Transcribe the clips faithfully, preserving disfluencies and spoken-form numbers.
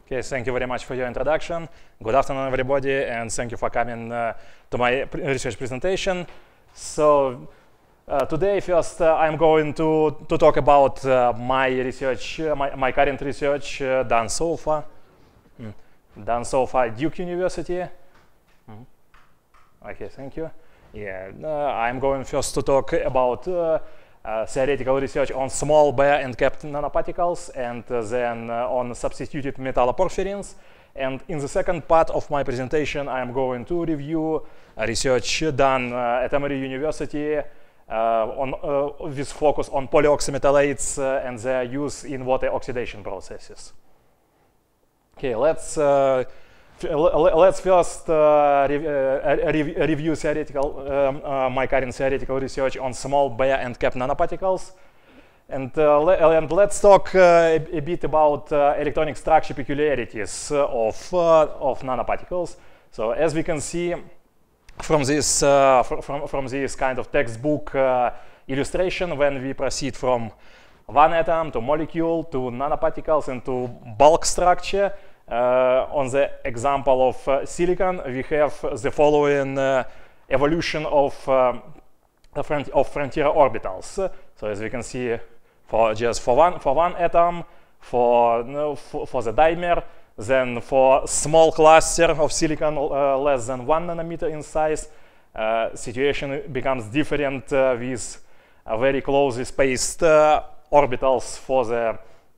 Okay, thank you very much for your introduction. Good afternoon, everybody, and thank you for coming uh, to my pre research presentation. So uh, today, first, uh, I'm going to to talk about uh, my research, uh, my my current research uh, done so far, mm. done so far at Duke University. Mm. Okay, thank you. Yeah, uh, I'm going first to talk about uh, uh, theoretical research on small bare and capped nanoparticles, and uh, then uh, on substituted metalloporphyrins. And in the second part of my presentation, I'm going to review uh, research done uh, at Emory University uh, on, uh, with focus on polyoxymetalloids uh, and their use in water oxidation processes. Okay, let's uh, Let's first uh, rev uh, rev review theoretical, um, uh, my current theoretical research on small bare and capped nanoparticles. And, uh, le and let's talk uh, a, a bit about uh, electronic structure peculiarities uh, of, uh, of nanoparticles. So as we can see from this, uh, fr from, from this kind of textbook uh, illustration, when we proceed from one atom to molecule to nanoparticles and to bulk structure, Uh, on the example of uh, silicon, we have the following uh, evolution of, um, front of frontier orbitals. So as we can see, for just for one for one atom, for no, for, for the dimer, then for small cluster of silicon uh, less than one nanometer in size, uh, situation becomes different uh, with uh, very closely spaced uh, orbitals for the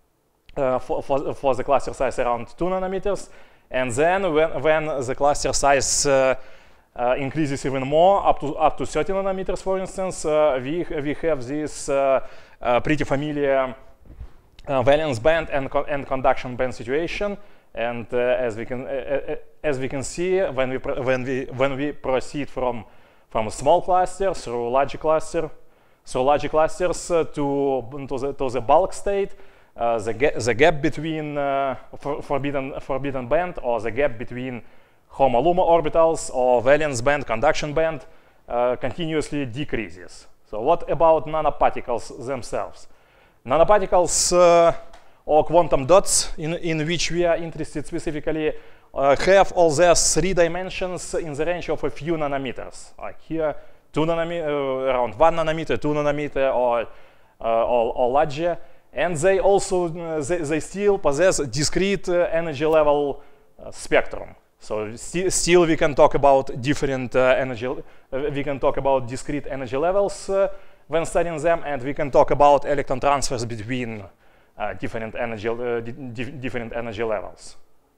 Uh, for, for, for the cluster size around two nanometers, and then when, when the cluster size uh, uh, increases even more, up to up to thirty nanometers, for instance, uh, we we have this uh, uh, pretty familiar uh, valence band and co and conduction band situation. And uh, as we can uh, as we can see, when we when we when we proceed from from a small cluster through larger cluster, through larger clusters uh, to to the to the bulk state. Uh, the, ga the gap between uh, for forbidden, forbidden band, or the gap between HOMO-LUMO orbitals or valence band, conduction band, uh, continuously decreases. So what about nanoparticles themselves? Nanoparticles uh, or quantum dots, in, in which we are interested specifically, uh, have all their three dimensions in the range of a few nanometers. Like here, two nanometer, uh, around one nanometer, two nanometer, or, uh, or, or larger. And they also uh, they, they still possess a discrete uh, energy level uh, spectrum. So sti still we can talk about different uh, energy. Uh, we can talk about discrete energy levels uh, when studying them, and we can talk about electron transfers between uh, different energy uh, di different energy levels.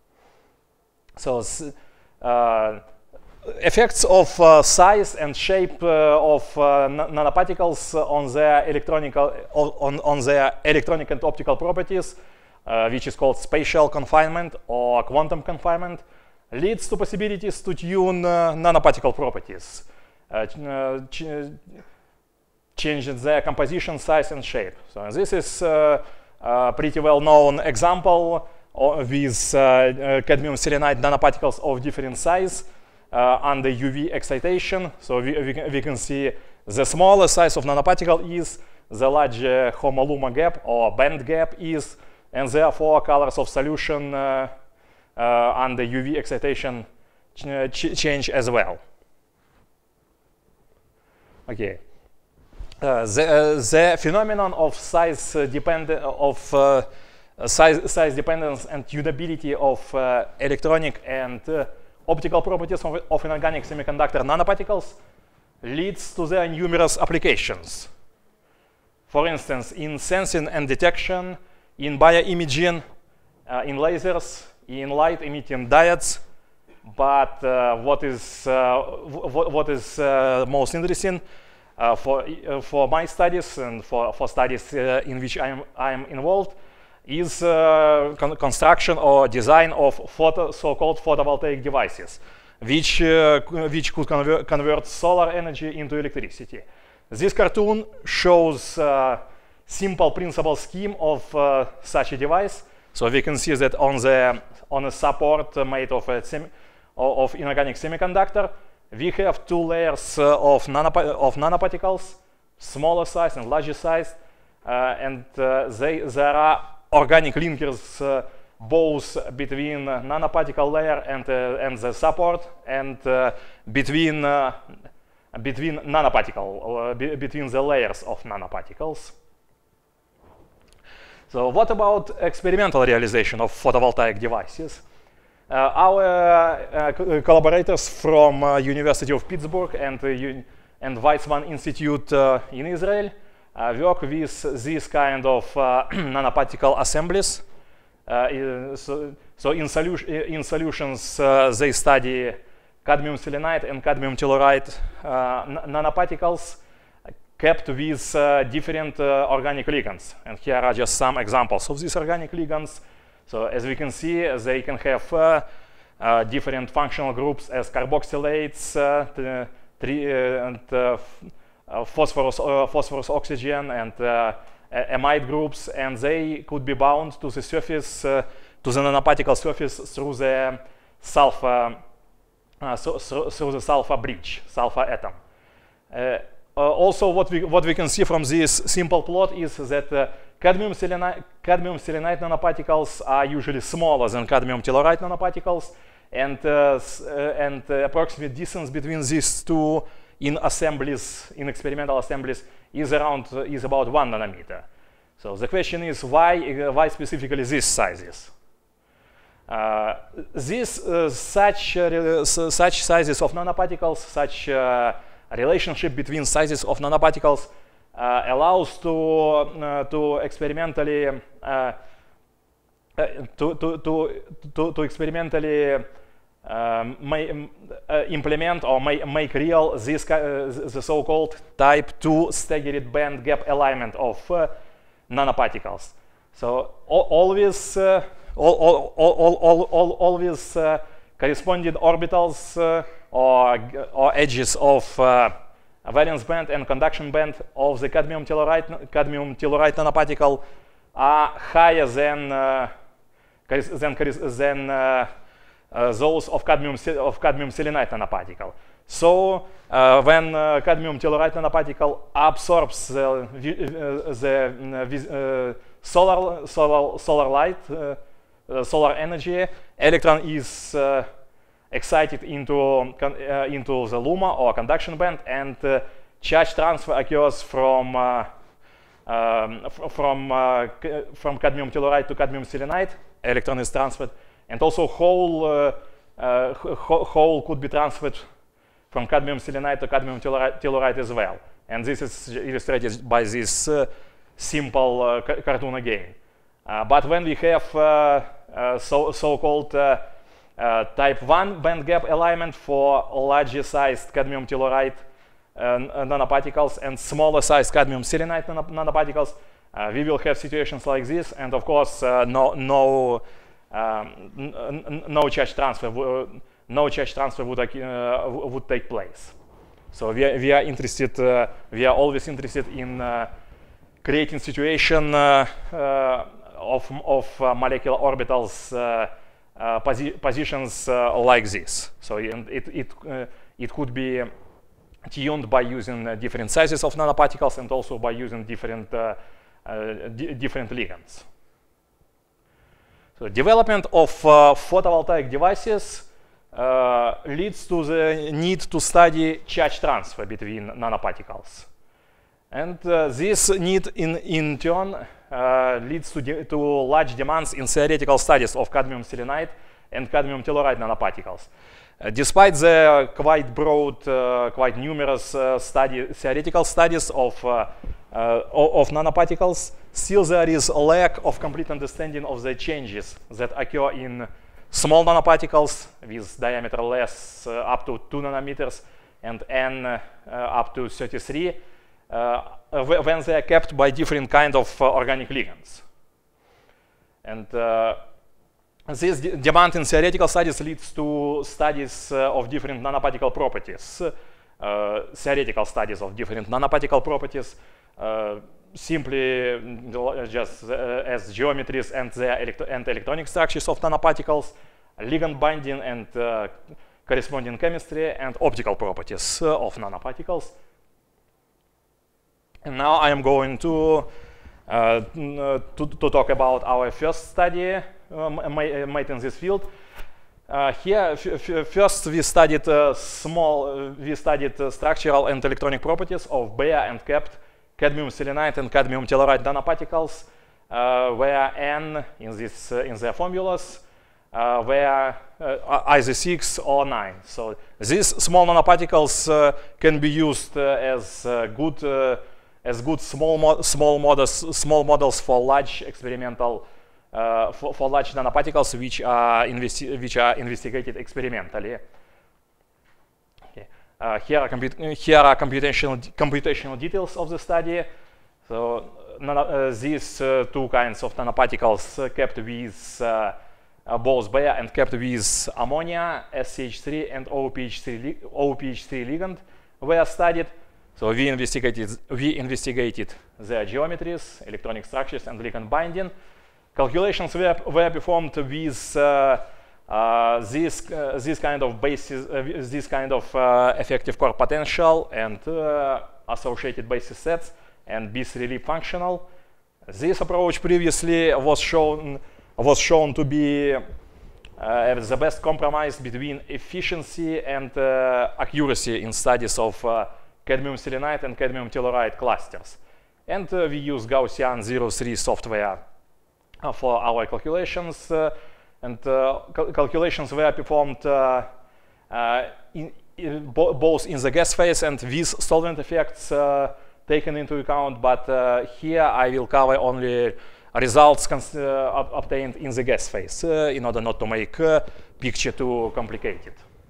So uh, effects of uh, size and shape uh, of uh, nanoparticles on their electronic on, on their electronic and optical properties, uh, which is called spatial confinement or quantum confinement, leads to possibilities to tune uh, nanoparticle properties, uh, ch ch changing their composition, size, and shape. So this is uh, a pretty well-known example with uh, uh, cadmium selenide nanoparticles of different size. Uh, under U V excitation, so we, we, can, we can see the smaller size of nanoparticle is, the larger HOMO-LUMO gap or band gap is, and therefore colors of solution uh, uh, under U V excitation ch ch change as well. Okay, uh, the, uh, the phenomenon of size uh, dependent of uh, size size dependence and tunability of uh, electronic and uh, optical properties of, of inorganic semiconductor nanoparticles leads to their numerous applications. For instance, in sensing and detection, in bioimaging, uh, in lasers, in light-emitting diodes. But uh, what is uh, what is uh, most interesting uh, for uh, for my studies and for for studies uh, in which I am I am involved is uh, con construction or design of photo, so-called photovoltaic devices, which, uh, which could conver convert solar energy into electricity. This cartoon shows a simple principal scheme of uh, such a device. So we can see that on, the, on a support made of, a semi of inorganic semiconductor, we have two layers uh, of, nanop of nanoparticles, smaller size and larger size, uh, and uh, they, there are organic linkers uh, both between uh, nanoparticle layer and, uh, and the support, and uh, between, uh, between nanoparticle, uh, be between the layers of nanoparticles. So what about experimental realization of photovoltaic devices? Uh, our uh, co collaborators from uh, University of Pittsburgh and, uh, and Weizmann Institute uh, in Israel uh, work with this kind of uh, nanoparticle assemblies. Uh, so, so in, solu in solutions uh, they study cadmium selenide and cadmium telluride uh, nanoparticles kept with uh, different uh, organic ligands. And here are just some examples of these organic ligands. So as we can see, they can have uh, uh, different functional groups as carboxylates, uh, three, uh, and uh, uh, phosphorus, uh, phosphorus oxygen, and uh, amide groups, and they could be bound to the surface, uh, to the nanoparticle surface through the sulfur, uh, so, so, through the sulfur bridge, sulfur atom. Uh, uh, also, what we what we can see from this simple plot is that uh, cadmium selenide, cadmium selenide nanoparticles are usually smaller than cadmium telluride nanoparticles, and uh, uh, and uh, approximate distance between these two in assemblies, in experimental assemblies, is around uh, is about one nanometer. So the question is why uh, why specifically these sizes? Uh, this uh, such uh, such sizes of nanoparticles, such uh, relationship between sizes of nanoparticles uh, allows to uh, to experimentally uh, uh, to, to to to to experimentally Um, may, uh, implement or may, make real this uh, the so-called type two staggered band gap alignment of uh, nanoparticles. So all, always, uh, all, all, all, all, all, always uh, corresponding orbitals uh, or, or edges of uh, valence band and conduction band of the cadmium telluride cadmium telluride nanoparticle are higher than uh, than than uh, Uh, those of cadmium of cadmium selenide nanoparticle. So uh, when uh, cadmium telluride nanoparticle absorbs the, uh, the uh, solar solar solar light, uh, uh, solar energy, electron is uh, excited into uh, into the LUMA or conduction band, and uh, charge transfer occurs from uh, um, from uh, from cadmium telluride to cadmium selenide. Electron is transferred. And also whole, uh, uh, whole could be transferred from cadmium selenide to cadmium telluride, telluride as well. And this is illustrated by this uh, simple uh, ca cartoon again. Uh, but when we have uh, uh, so, so-called uh, uh, type one band gap alignment for larger sized cadmium telluride uh, nanoparticles and smaller sized cadmium selenide nan nanoparticles, uh, we will have situations like this. And of course, uh, no, no Um, no charge transfer, uh, no charge transfer would, uh, would take place. So we are, we are interested, uh, we are always interested in uh, creating situation uh, uh, of, of uh, molecular orbitals uh, uh, posi positions uh, like this. So it it uh, it could be tuned by using uh, different sizes of nanoparticles and also by using different uh, uh, different ligands. So development of uh, photovoltaic devices uh, leads to the need to study charge transfer between nanoparticles. And uh, this need in, in turn uh, leads to, to large demands in theoretical studies of cadmium selenide and cadmium telluride nanoparticles. Uh, despite the quite broad, uh, quite numerous uh, study, theoretical studies of, uh, uh, of nanoparticles, still there is a lack of complete understanding of the changes that occur in small nanoparticles with diameter less uh, up to two nanometers and n uh, up to thirty-three uh, when they are kept by different kind of uh, organic ligands. And uh, this de demand in theoretical studies leads to studies uh, of different nanoparticle properties, uh, theoretical studies of different nanoparticle properties, uh, simply just uh, as geometries and the electro and electronic structures of nanoparticles, ligand binding and uh, corresponding chemistry, and optical properties uh, of nanoparticles. And now I am going to uh, to, to talk about our first study, uh, uh, made in this field. Uh, here, f first we studied uh, small, uh, we studied uh, structural and electronic properties of bare and capped cadmium selenide and cadmium telluride nanoparticles, uh, where N in this uh, in their formulas uh, were uh, either six or nine. So these small nanoparticles uh, can be used uh, as uh, good uh, as good small mo small models small models for large experimental. Uh, for, for large nanoparticles which are, which are investigated experimentally. Okay. Uh, here are, here are computational, computational details of the study. So nano uh, these uh, two kinds of nanoparticles uh, kept with uh, uh, both bare and kept with ammonia, S C H three, and O P H three, O P H three ligand were studied. So we investigated, we investigated their geometries, electronic structures, and ligand binding. Calculations were, were performed with uh, uh, this uh, this kind of basis, uh, this kind of uh, effective core potential and uh, associated basis sets and bis relief functional. This approach previously was shown was shown to be uh, the best compromise between efficiency and uh, accuracy in studies of uh, cadmium selenide and cadmium telluride clusters. And uh, we use Gaussian zero three software for our calculations, uh, and uh, cal calculations were performed uh, uh, in, in bo both in the gas phase and with solvent effects uh, taken into account, but uh, here I will cover only results uh, obtained in the gas phase uh, in order not to make uh, picture too complicated.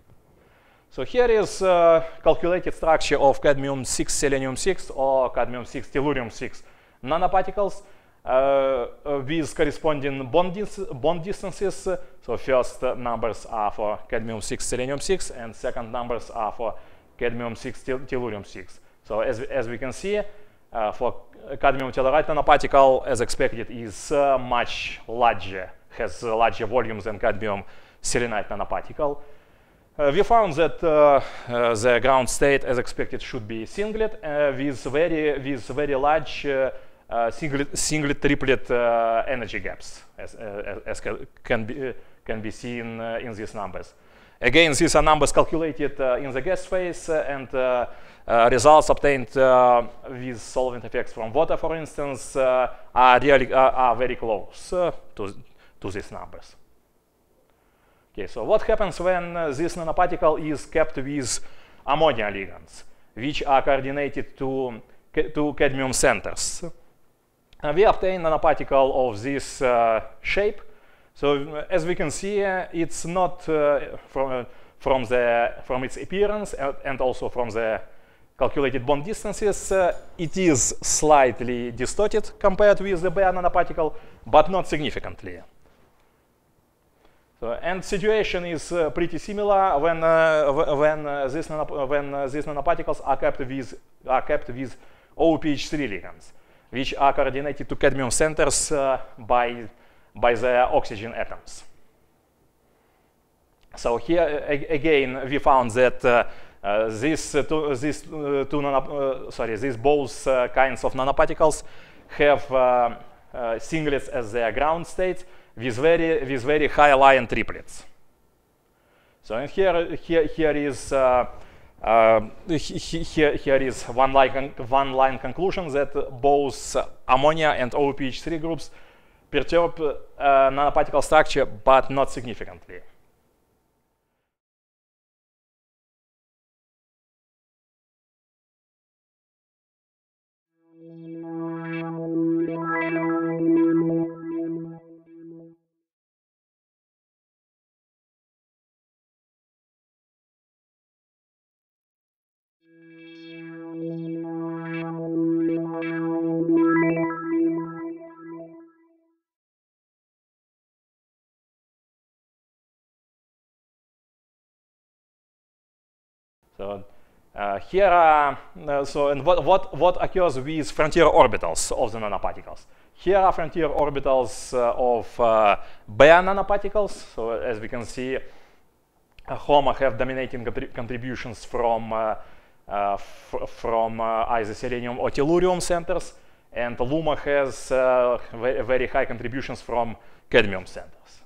So here is uh, calculated structure of cadmium six selenium six or cadmium six tellurium six nanoparticles. Uh, uh, with corresponding bond, dis bond distances. Uh, so first uh, numbers are for cadmium six selenium six and second numbers are for cadmium six tellurium six. So as, as we can see, uh, for cadmium telluride nanoparticle, as expected, is uh, much larger, has uh, larger volumes than cadmium selenide nanoparticle. Uh, we found that uh, uh, the ground state, as expected, should be singlet uh, with very with very large uh, Uh, singlet, singlet, triplet uh, energy gaps, as, uh, as can be uh, can be seen uh, in these numbers. Again, these are numbers calculated uh, in the gas phase, uh, and uh, uh, results obtained uh, with solvent effects from water, for instance, uh, are really uh, are very close uh, to to these numbers. Okay, so what happens when uh, this nanoparticle is kept with ammonia ligands, which are coordinated to to cadmium centers? Uh, we obtain a nanoparticle of this uh, shape. So uh, as we can see, uh, it's not uh, from uh, from the from its appearance and, and also from the calculated bond distances. Uh, it is slightly distorted compared with the bare nanoparticle, but not significantly. So, and situation is uh, pretty similar when uh, when uh, this when uh, these nanoparticles are kept with are kept with O P H three ligands, which are coordinated to cadmium centers uh, by, by the oxygen atoms. So here again we found that uh, uh, these uh, two, these uh, two nano, uh, sorry these both uh, kinds of nanoparticles have uh, uh, singlets as their ground states with very with very high Lion triplets. So and here here here is. Uh, Uh, here, here is one line, one line conclusion that both ammonia and O P H three groups perturb uh, nanoparticle structure, but not significantly. So uh, here, are, uh, so and what, what, what occurs with frontier orbitals of the nanoparticles? Here are frontier orbitals uh, of uh, bare nanoparticles. So as we can see, uh, HOMA have dominating contrib contributions from uh, uh, fr from uh, either selenium or tellurium centers, and LUMA has uh, very, very high contributions from cadmium centers.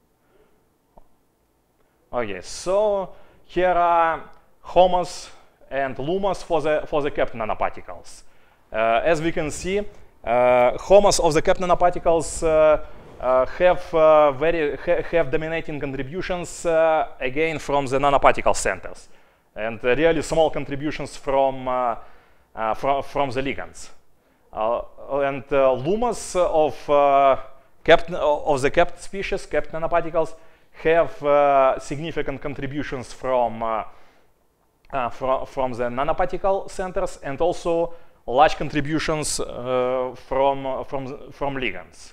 Okay, so here are HOMOs and LUMAs for the for the capped nanoparticles. Uh, as we can see, uh, HOMOs of the capped nanoparticles uh, uh, have uh, very ha have dominating contributions uh, again from the nanoparticle centers, and uh, really small contributions from uh, uh, from from the ligands. Uh, and uh, LUMAs of uh, capped of the capped species, capped nanoparticles, have uh, significant contributions from uh, uh, fr from the nanoparticle centers, and also large contributions uh, from uh, from from ligands.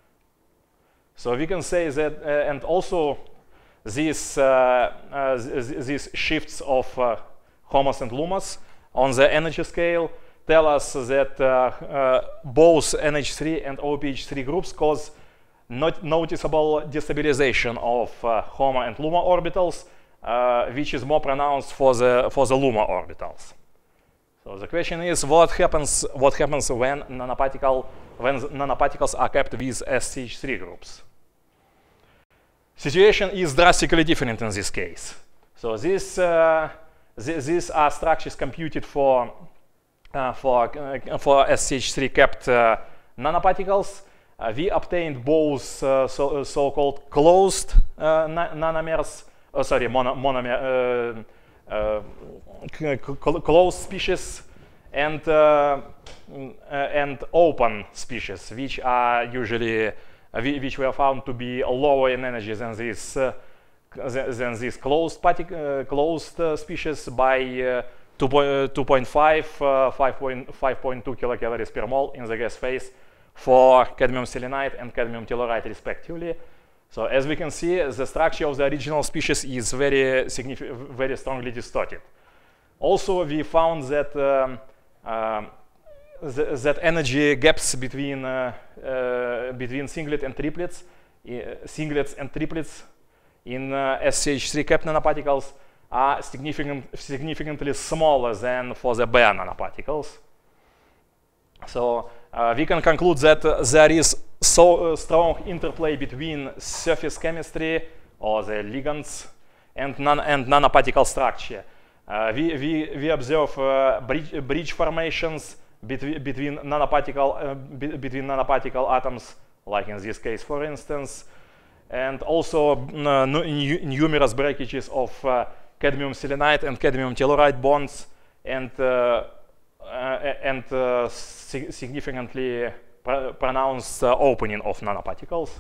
So we can say that, uh, and also these uh, uh, th these shifts of uh, HOMOs and LUMAs on the energy scale tell us that uh, uh, both N H three and O P H three groups cause not noticeable destabilization of uh, HOMO and LUMA orbitals, uh, which is more pronounced for the for the LUMA orbitals. So the question is, what happens what happens when nanoparticle when nanoparticles are kept with S C H three groups? Situation is drastically different in this case. So this uh, th these are structures computed for uh, for uh, for S C H three kept uh, nanoparticles. Uh, we obtained both uh, so, uh, so-called closed uh, na nanomers, oh, sorry, mono monomer, uh, uh, closed species, and uh, and open species, which are usually uh, which were found to be lower in energy than these uh, than these closed uh, closed uh, species by uh, two point five, uh, five point two kilocalories per mole in the gas phase for cadmium selenide and cadmium telluride respectively. So as we can see, the structure of the original species is very significant, very strongly distorted. Also, we found that um, uh, th that energy gaps between uh, uh, between singlet and triplets, uh, singlets and triplets in uh, S C H three capped nanoparticles are significant, significantly smaller than for the bare nanoparticles. So uh, we can conclude that uh, there is so uh, strong interplay between surface chemistry or the ligands and, nan and nanoparticle structure. Uh, we, we, we observe uh, bridge, bridge formations between, between, nanoparticle, uh, be between nanoparticle atoms, like in this case, for instance, and also uh, numerous breakages of uh, cadmium selenide and cadmium telluride bonds, and uh, Uh, and uh, sig significantly pr pronounced uh, opening of nanoparticles.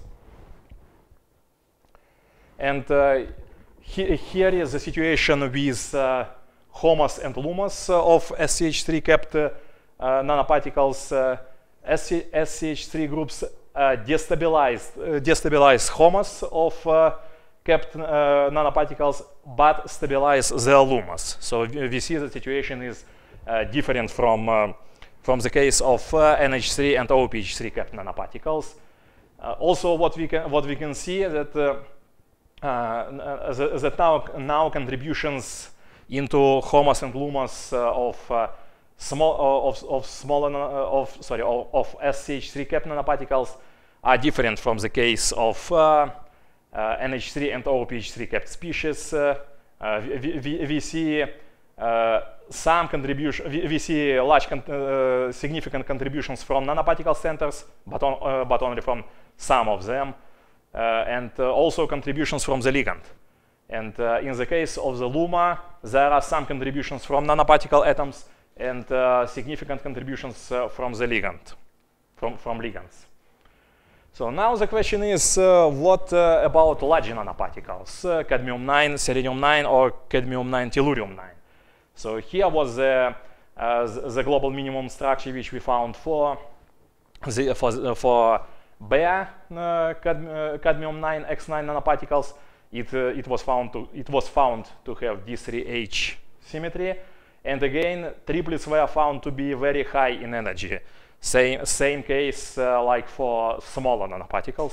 And uh, he here is the situation with uh, HOMOs and LUMAs uh, of S C H three capped uh, nanoparticles. Uh, S C H three groups uh, destabilized, uh, destabilize HOMOs of uh, capped uh, nanoparticles, but stabilize the LUMAs. So we, we see the situation is Uh, different from uh, from the case of uh, N H three and O P H three capped nanoparticles. Uh, also, what we can what we can see that uh, uh, that, that now now contributions into HOMOs and LUMAs uh, of uh, small uh, of of smaller uh, of sorry of, of S C H three capped nanoparticles are different from the case of uh, uh, N H three and O P H three capped species. Uh, uh, we, we, we see uh, some contribution, we, we see large, con uh, significant contributions from nanoparticle centers, but, on, uh, but only from some of them, uh, and uh, also contributions from the ligand. And uh, in the case of the LUMA, there are some contributions from nanoparticle atoms and uh, significant contributions uh, from the ligand, from, from ligands. So now the question is, uh, what uh, about large nanoparticles, uh, cadmium nine, selenium nine, or cadmium nine, tellurium nine? So here was the, uh, the global minimum structure which we found for the, for, uh, for bare uh, cadm uh, cadmium nine X nine nanoparticles. It, uh, it was found to it was found to have D three H symmetry, and again triplets were found to be very high in energy. Same same case uh, like for smaller nanoparticles.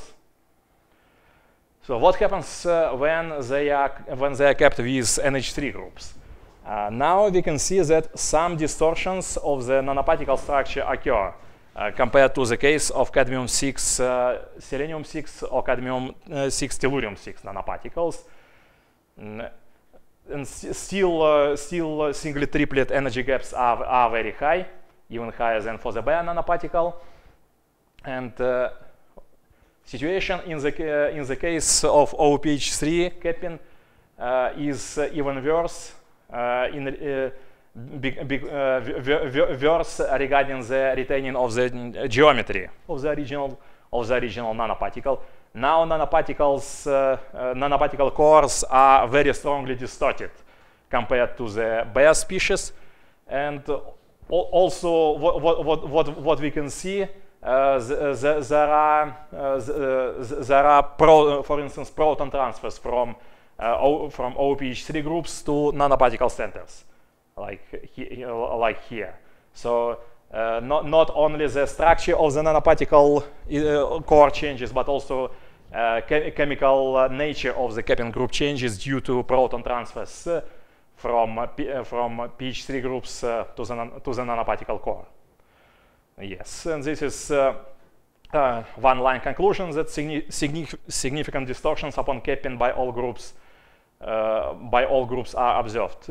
So what happens uh, when they are when they are kept with N H three groups? Uh, now we can see that some distortions of the nanoparticle structure occur. uh, compared to the case of cadmium six, uh, selenium six, or cadmium uh, six, tellurium six nanoparticles. Mm, and still, uh, still uh, singlet triplet energy gaps are, are very high, even higher than for the bare nanoparticle. And uh, situation in the, uh, in the case of O P H three capping uh, is uh, even worse, uh, in, uh, big, big, uh, worse regarding the retaining of the geometry of the original, of the original nanoparticle. Now nanoparticles, uh, uh, nanoparticle cores are very strongly distorted compared to the bare species. And uh, also what, what, what, what we can see, uh, the, the, there are, uh, the, there are pro, for instance, proton transfers from, uh, o, from O P H three groups to nanoparticle centers, like, he, like here. So Uh, not, not only the structure of the nanoparticle uh, core changes, but also uh, chem chemical uh, nature of the capping group changes due to proton transfers uh, from, uh, P uh, from P H three groups uh, to, the to the nanoparticle core. Yes, and this is uh, uh, one line conclusion that signi signi significant distortions upon capping by all groups uh, by all groups are observed.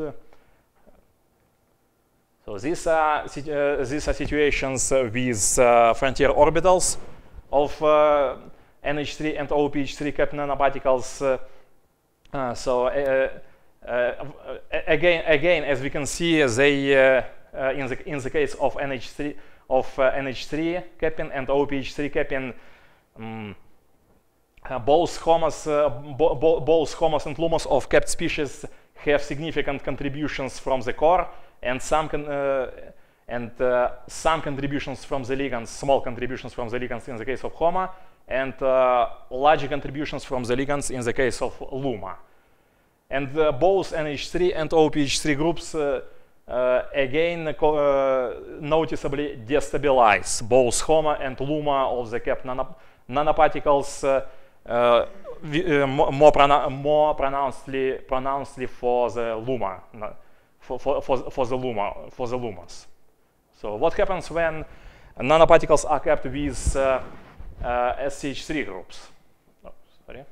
So these are, uh, these are situations uh, with uh, frontier orbitals of uh, N H three and O P H three capped nanoparticles. Uh, uh, so uh, uh, again, again, as we can see, they uh, uh, in the in the case of N H three of uh, N H three capping and O P H three capping, um, uh, both homos, uh, bo bo both homos and lumos of capped species have significant contributions from the core. And some con uh, and uh, some contributions from the ligands, small contributions from the ligands in the case of HOMA, and uh, larger contributions from the ligands in the case of LUMA. And uh, both N H three and O P H three groups uh, uh, again uh, noticeably destabilize both HOMA and LUMA of the capped nano nanoparticles uh, uh, uh, more, pronou more pronouncedly, pronouncedly for the LUMA. For, for, for, for the luma, for the lumas. So what happens when nanoparticles are kept with uh, uh, S C H three groups? Oh, sorry.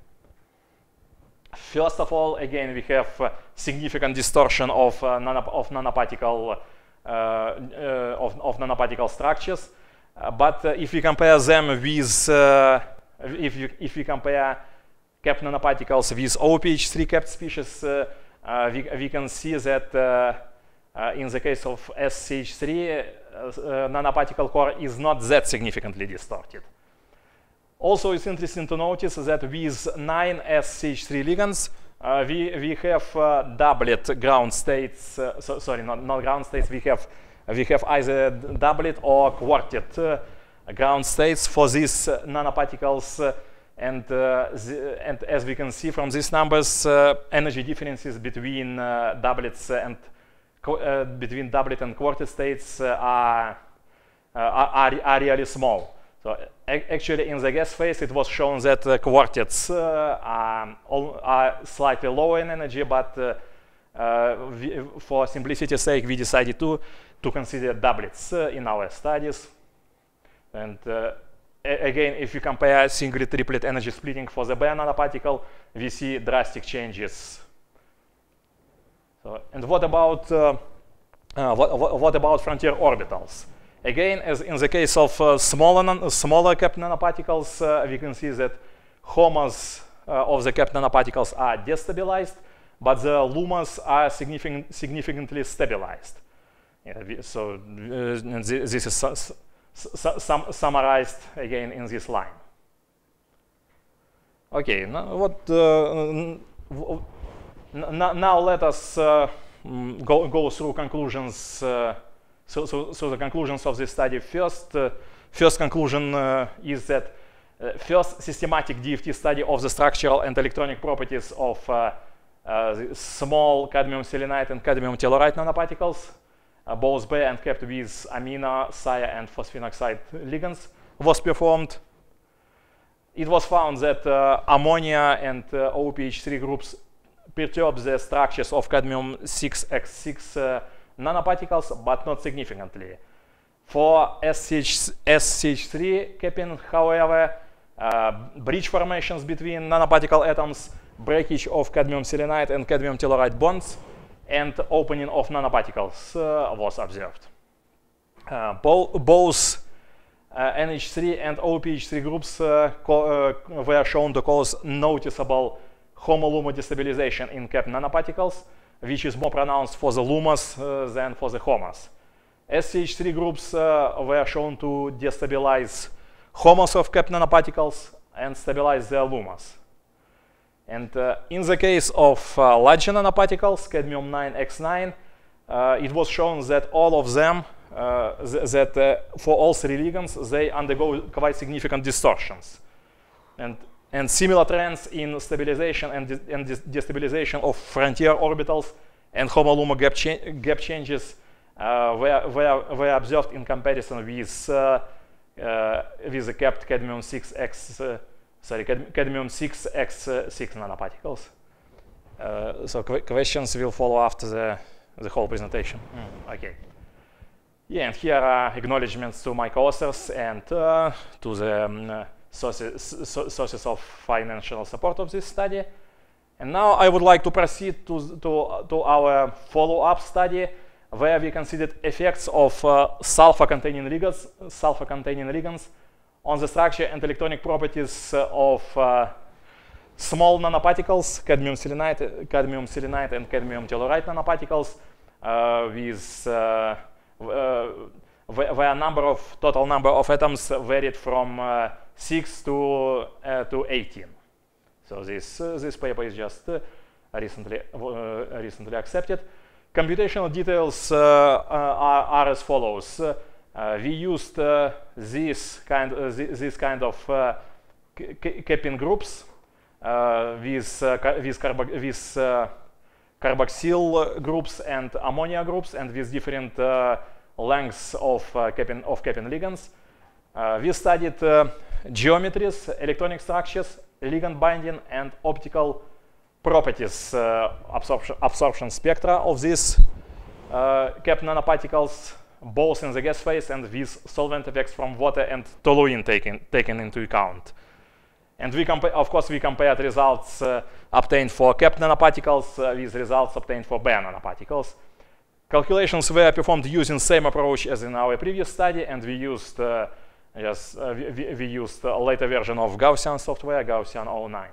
First of all, again, we have uh, significant distortion of, uh, nano of nanoparticle uh, uh, of, of nanoparticle structures. Uh, but uh, if we compare them with, uh, if you if we compare capped nanoparticles with O P H three capped species. Uh, Uh, we, we can see that uh, uh, in the case of S C H three, uh, uh, nanoparticle core is not that significantly distorted. Also, it's interesting to notice that with nine S C H three ligands, uh, we, we have uh, doublet ground states, uh, so, sorry, not, not ground states, we have, we have either doublet or quartet uh, ground states for these uh, nanoparticles. Uh, And, uh, the, and as we can see from these numbers, uh, energy differences between uh, doublets and uh, between doublet and quartet states uh, are, uh, are, are really small. So actually, in the gas phase, it was shown that uh, quartets uh, are, all, are slightly lower in energy, but uh, uh, we, for simplicity's sake, we decided to to consider doublets uh, in our studies. And uh, again, if you compare singlet triplet energy splitting for the bare nanoparticle, we see drastic changes. So, and what about uh, uh, what, what about frontier orbitals? Again, as in the case of uh, smaller smaller capped nanoparticles, uh, we can see that homos uh, of the capped nanoparticles are destabilized, but the lumas are significant, significantly stabilized. Yeah, we, so uh, this is su su sum summarized again in this line. Okay, now what? Uh, now let us uh, go go through conclusions. Uh, so, so, so the conclusions of this study. First, uh, first conclusion uh, is that uh, first systematic D F T study of the structural and electronic properties of uh, uh, the small cadmium selenide and cadmium telluride nanoparticles, uh, both bare and kept with amino, thia, and phosphinoxide ligands, was performed. It was found that uh, ammonia and uh, O P H three groups perturb the structures of cadmium six X six uh, nanoparticles, but not significantly. For S C H three capping, however, uh, bridge formations between nanoparticle atoms, breakage of cadmium selenide and cadmium telluride bonds, and opening of nanoparticles uh, was observed. Uh, bo both uh, N H three and O P H three groups uh, uh, were shown to cause noticeable HOMO-LUMO destabilization in cap nanoparticles, which is more pronounced for the LUMOs uh, than for the HOMOs. S C H three groups uh, were shown to destabilize HOMOs of cap nanoparticles and stabilize their LUMOs. And uh, in the case of uh, larger nanoparticles, cadmium nine X nine, uh, it was shown that all of them, uh, th that uh, for all three ligands, they undergo quite significant distortions. And, and similar trends in stabilization and, de and destabilization of frontier orbitals and HOMO-LUMO gap, cha gap changes uh, were, were, were observed in comparison with, uh, uh, with the capped cadmium six X uh, Sorry, cad cadmium six X six nanoparticles. Uh, so qu questions will follow after the, the whole presentation. Mm, okay. Yeah, and here are acknowledgements to my co-authors and uh, to the um, uh, sources, so sources of financial support of this study. And now I would like to proceed to, to, to our follow-up study, where we considered effects of uh, sulfur-containing ligands, sulfur-containing ligands on the structure and electronic properties uh, of uh, small nanoparticles, cadmium selenide, cadmium selenide and cadmium telluride nanoparticles, uh, with uh, uh, where number of total number of atoms varied from uh, six to uh, to eighteen. So this uh, this paper is just uh, recently uh, recently accepted. Computational details uh, uh, are, are as follows. Uh, Uh, we used uh, this kind uh, th this kind of uh, capping groups uh, with uh, with, carbo with uh, carboxyl groups and ammonia groups, and with different uh, lengths of uh, capping of capping ligands. Uh, we studied uh, geometries, electronic structures, ligand binding, and optical properties, uh, absorption absorption spectra of these uh, capped nanoparticles, both in the gas phase and with solvent effects from water and toluene taken, taken into account. And we of course, we compared results uh, obtained for capped nanoparticles uh, with results obtained for bare nanoparticles. Calculations were performed using the same approach as in our previous study, and we used, uh, yes, uh, we, we used a later version of Gaussian software, Gaussian oh nine.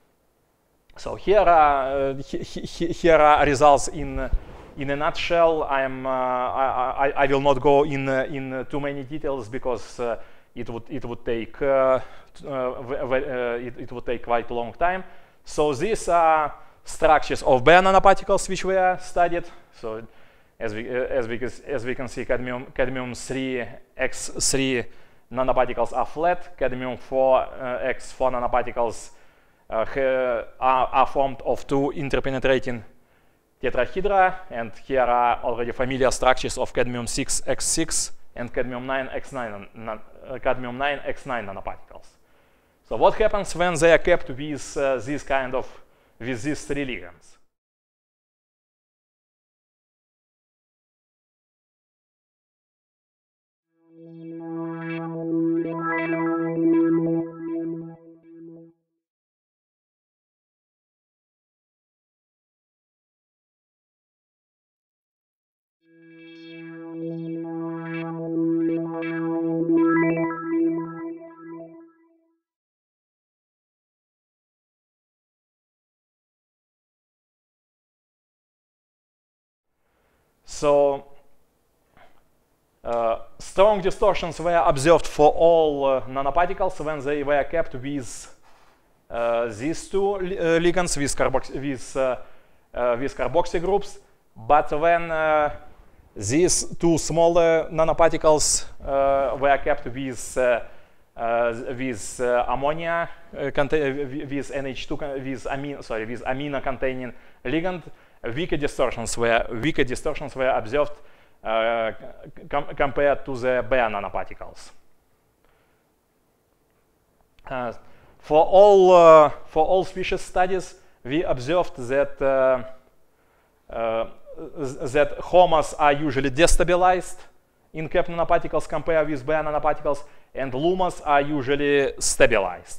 So here are, uh, he, he, here are results in In a nutshell. I'm, uh, I, I, I will not go in uh, in uh, too many details because uh, it would it would take uh, uh, it, it would take quite a long time. So these are structures of bare nanoparticles which were studied. So as we uh, as we as we can see, cadmium cadmium three X three nanoparticles are flat. Cadmium four X four nanoparticles uh, are, are formed of two interpenetrating tetrahedra, and here are already familiar structures of cadmium six X six and cadmium nine X nine uh, cadmium nine X nine nanoparticles. So what happens when they are kept with uh, this kind of with these three ligands? So uh, strong distortions were observed for all uh, nanoparticles when they were kept with uh, these two li uh, ligands with, carbox with, uh, uh, with carboxy groups. But when uh, these two smaller nanoparticles uh, were kept with uh, uh, with uh, ammonia, uh, with N H two, with amino, sorry, with amino-containing ligand, weaker distortions were weaker distortions were observed uh, com compared to the bare nanoparticles. Uh, for all uh, for all species studies, we observed that uh, uh, that HOMOs are usually destabilized in kept nanoparticles compared with bare nanoparticles, and lumens are usually stabilized.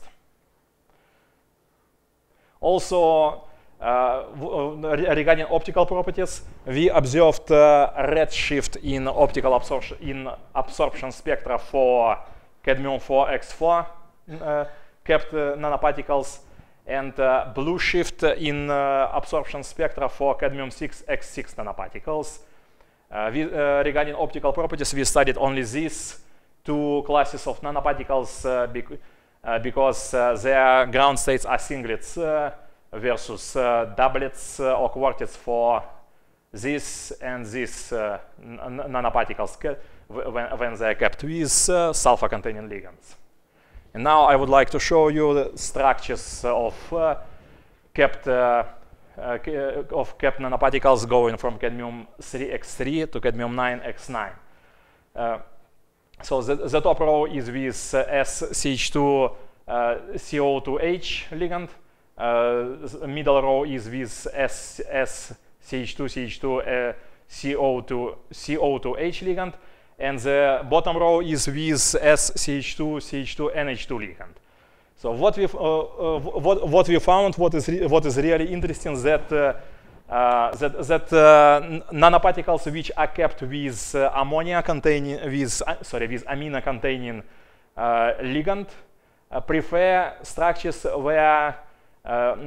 Also, uh, regarding optical properties, we observed uh, redshift in optical absorption in absorption spectra for cadmium four X four uh, kept uh, nanoparticles, and uh, blue shift in uh, absorption spectra for cadmium six X six nanoparticles. Uh, we, uh, regarding optical properties, we studied only these two classes of nanoparticles uh, bec uh, because uh, their ground states are singlets uh, versus uh, doublets uh, or quartets for this and these uh, nanoparticles when, when they are kept with uh, sulfur-containing ligands. And now I would like to show you the structures of uh, kept uh, uh, of kept nanoparticles going from cadmium three X three to cadmium nine X nine. Uh, so the, the top row is with uh, S C H two uh, C O two H ligand. Uh, the middle row is with S S C H two C H two uh, C O two C O two H ligand. And the bottom row is with S C H two C H two N H two ligand. So what we uh, uh, what what we found, what is what is really interesting, that uh, uh, that that uh, nanoparticles which are kept with uh, ammonia containing with uh, sorry with amino containing uh, ligand uh, prefer structures where uh,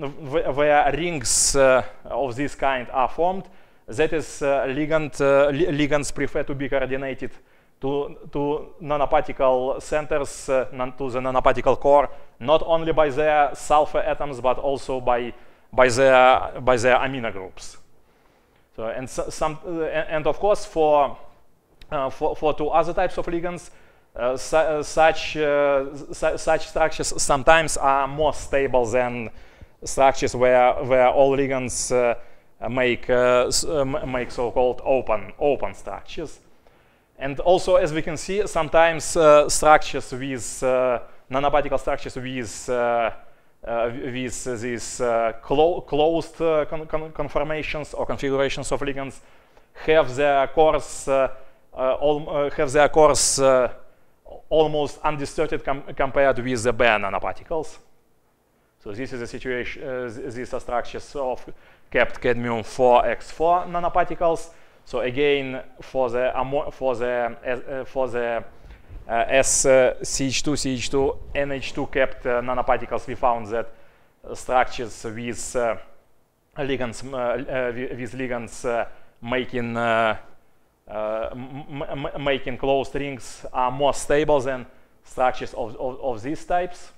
where rings uh, of this kind are formed. That is, uh, ligand, uh, li ligands prefer to be coordinated to, to nanoparticle centers, uh, non to the nanoparticle core, not only by their sulfur atoms, but also by, by, their, by their amino groups. So, and, so, some, uh, and of course, for, uh, for, for two other types of ligands, uh, su uh, such, uh, su such structures sometimes are more stable than structures where, where all ligands uh, make uh, uh, make so-called open open structures. And also, as we can see, sometimes uh, structures with uh, nanoparticle structures with uh, uh, with uh, these uh, clo closed uh, con con conformations or configurations of ligands have their cores uh, uh, all, uh, have their cores uh, almost undistorted com compared with the bare nanoparticles. So this is a situation. Uh, these are structures of kept cadmium four X four nanoparticles. So again, for the for the uh, for the uh, S C H two C H two N H two kept uh, nanoparticles, we found that uh, structures with uh, ligands uh, uh, with ligands uh, making uh, uh, m m making closed rings are more stable than structures of of, of these types.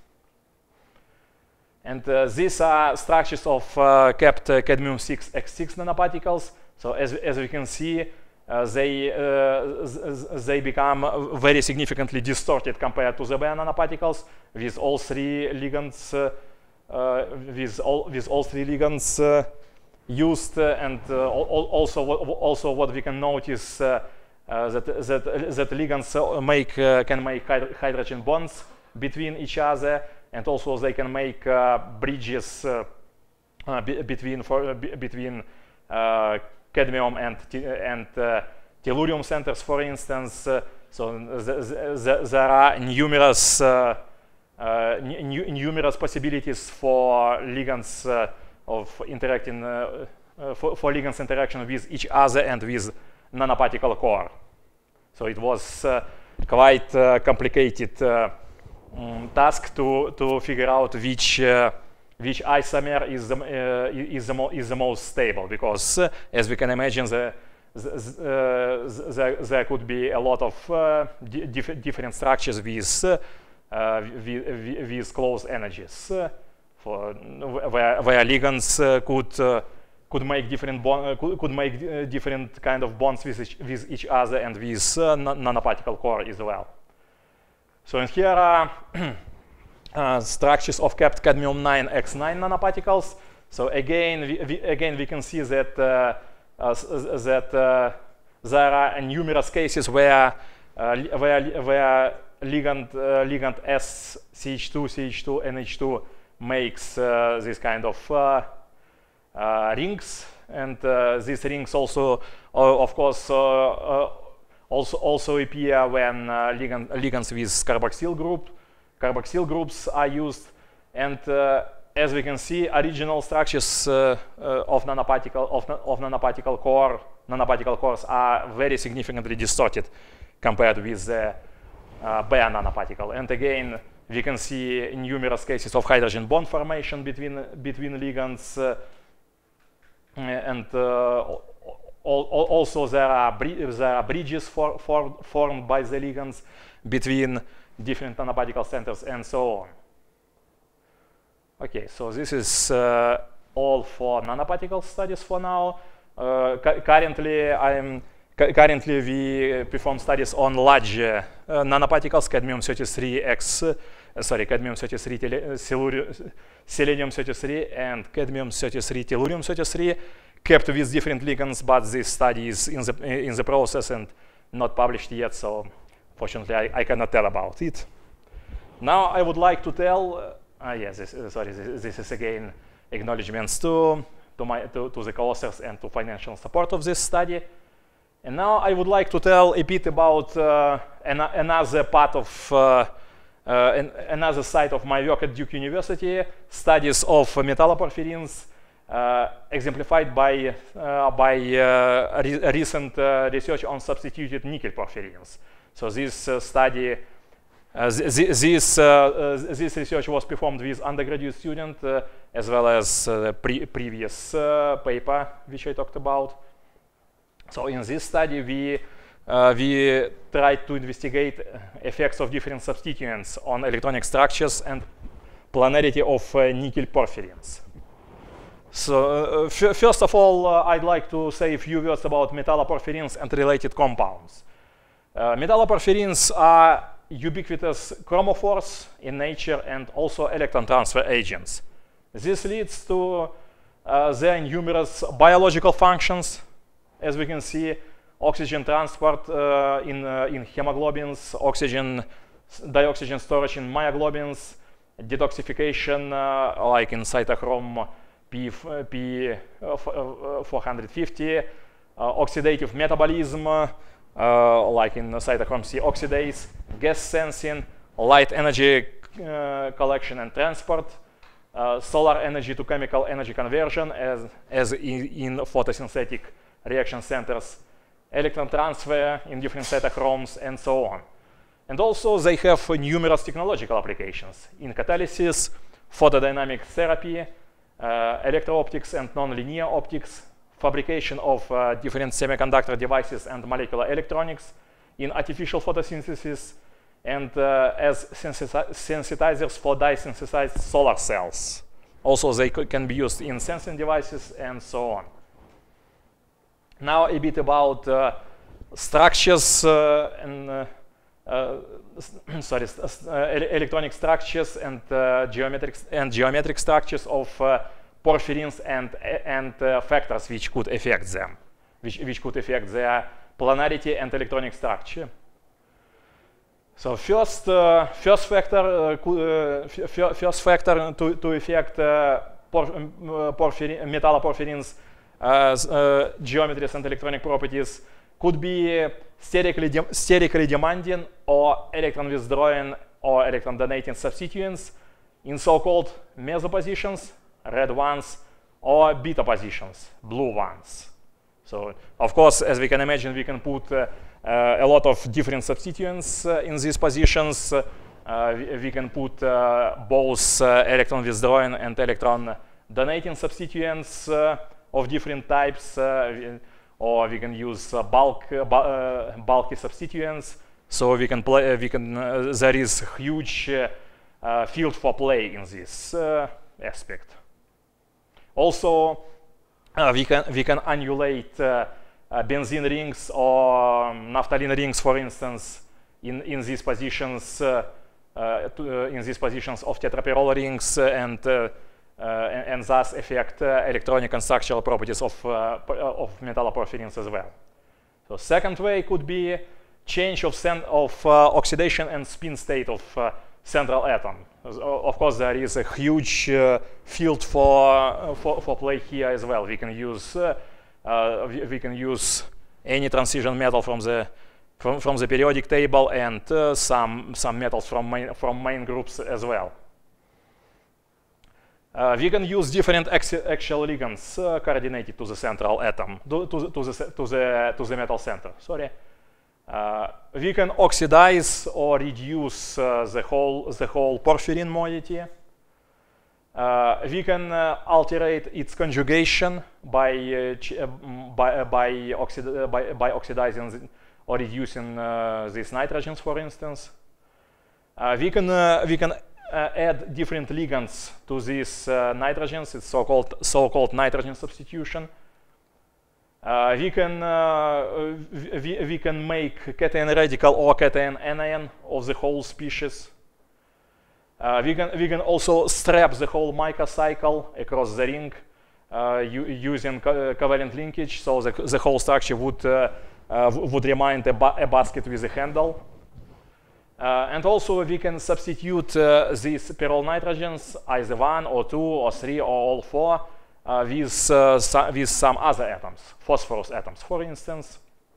And uh, these are structures of uh, kept uh, cadmium six X six nanoparticles. So as, as we can see, uh, they, uh, they become very significantly distorted compared to the bare nanoparticles, with all three ligands, uh, uh, with, all, with all three ligands uh, used. Uh, and uh, also, also what we can notice uh, uh, that, that, that ligands make, uh, can make hyd hydrogen bonds between each other. And also they can make uh, bridges uh, uh, be between for, uh, be between uh, cadmium and and uh, tellurium centers, for instance. Uh, so the, the, there are numerous uh, uh, numerous possibilities for ligands uh, of interacting uh, uh, for, for ligands interaction with each other and with nanoparticle core. So it was uh, quite uh, complicated. Uh, Um, task to to figure out which uh, which isomer is the uh, is the mo is the most stable, because uh, as we can imagine, the, the, uh, the, there could be a lot of uh, di dif different structures with uh, with, with close energies uh, for where, where ligands uh, could uh, could make different bond uh, could, could make uh, different kind of bonds with each, with each other and with uh, nanoparticle core as well. So and here are uh, structures of kept cadmium nine X nine nanoparticles. So again, we, we, again we can see that uh, uh, that uh, there are numerous cases where uh, where where ligand uh, ligand S C H two C H two N H two makes uh, this kind of uh, uh, rings, and uh, these rings also, uh, of course, uh, uh, also also appear when uh, ligand, ligands with carboxyl group, carboxyl groups are used. And uh, as we can see, original structures uh, uh, of nanoparticle of, of nanoparticle core nanoparticle cores are very significantly distorted compared with the uh, bare nanoparticle. And again, we can see numerous cases of hydrogen bond formation between between ligands, uh, and uh, also there are there are bridges for, for formed by the ligands between different nanoparticle centers and so on. Okay, so this is uh, all for nanoparticle studies for now. Uh, cu currently, I'm cu currently we perform studies on large uh, nanoparticles, cadmium thirty-three X, uh, sorry, cadmium thirty-three, selenium thirty-three, and cadmium thirty-three, tellurium thirty-three, kept with different ligands. But this study is in the in the process and not published yet. So, fortunately, I, I cannot tell about it. Now, I would like to tell. Uh, Uh, yes, this, uh, sorry, this, this is again acknowledgements to, to, my, to, to the co-authors and to financial support of this study. And now I would like to tell a bit about uh, an, another part of, uh, uh, an, another side of my work at Duke University, studies of metalloporphyrins, uh, exemplified by, uh, by uh, re recent uh, research on substituted nickel porphyrins. So this uh, study Uh, th this, uh, uh, this research was performed with undergraduate students uh, as well as uh, the pre previous uh, paper which I talked about. So in this study, we, uh, we tried to investigate effects of different substituents on electronic structures and planarity of uh, nickel porphyrins. So uh, f first of all, uh, I'd like to say a few words about metalloporphyrins and related compounds. Uh, metalloporphyrins are ubiquitous chromophores in nature and also electron transfer agents. This leads to uh, their numerous biological functions. As we can see, oxygen transport uh, in, uh, in hemoglobins, oxygen, dioxygen storage in myoglobins, detoxification uh, like in cytochrome P, P four fifty, uh, oxidative metabolism, Uh, like in cytochrome C oxidase, gas sensing, light energy uh, collection and transport, uh, solar energy to chemical energy conversion as, as in, in photosynthetic reaction centers, electron transfer in different cytochromes, and so on. And also they have uh, numerous technological applications in catalysis, photodynamic therapy, uh, electro-optics and non-linear optics, fabrication of uh, different semiconductor devices and molecular electronics, in artificial photosynthesis, and uh, as sensitizers for dye-synthesized solar cells. Also, they can be used in sensing devices and so on. Now, a bit about uh, structures uh, and uh, uh, sorry, uh, electronic structures and uh, geometric and geometric structures of uh, porphyrins and, and uh, factors which could affect them, which, which could affect their planarity and electronic structure. So first, uh, first factor, uh, first factor to, to affect uh, por uh, porphyrin metalloporphyrins uh, uh, geometries and electronic properties could be sterically, de sterically demanding or electron withdrawing or electron donating substituents in so-called mesopositions, red ones, or beta positions, blue ones. So, of course, as we can imagine, we can put uh, uh, a lot of different substituents uh, in these positions. Uh, we, we can put uh, both uh, electron withdrawing and electron donating substituents uh, of different types, uh, or we can use uh, bulk, uh, bu uh, bulky substituents. So we can play. Uh, we can. Uh, there is huge uh, uh, field for play in this uh, aspect. Also, uh, we can we can annulate uh, uh, benzene rings or um, naphthalene rings, for instance, in in these positions uh, uh, to, uh, in these positions of tetrapyrrole rings, uh, and, uh, uh, and and thus affect uh, electronic and structural properties of uh, of metalloporphyrins as well. So, second way could be change of of uh, oxidation and spin state of uh, central atom. Of course, there is a huge uh, field for, uh, for for play here as well. We can use uh, uh, we, we can use any transition metal from the from, from the periodic table, and uh, some, some metals from main, from main groups as well. Uh, we can use different axial ligands uh, coordinated to the central atom, to, to, the, to, the, to, the, to the metal center. Sorry. Uh, we can oxidize or reduce uh, the whole the whole porphyrin moiety. Uh, we can uh, alterate its conjugation by uh, ch uh, by uh, by, oxid uh, by by oxidizing or reducing uh, these nitrogens, for instance. Uh, we can uh, we can uh, add different ligands to these uh, nitrogens. It's so-called so-called nitrogen substitution. Uh, we can uh, we, we can make cation radical or cation anion of the whole species. Uh, we can we can also strap the whole mica cycle across the ring uh, using co covalent linkage, so the the whole structure would uh, uh, would remind a, ba a basket with a handle. Uh, and also we can substitute uh, these pyrrole nitrogens, either one or two or three or all four. Uh, with, uh, so, with some other atoms, phosphorus atoms, for instance.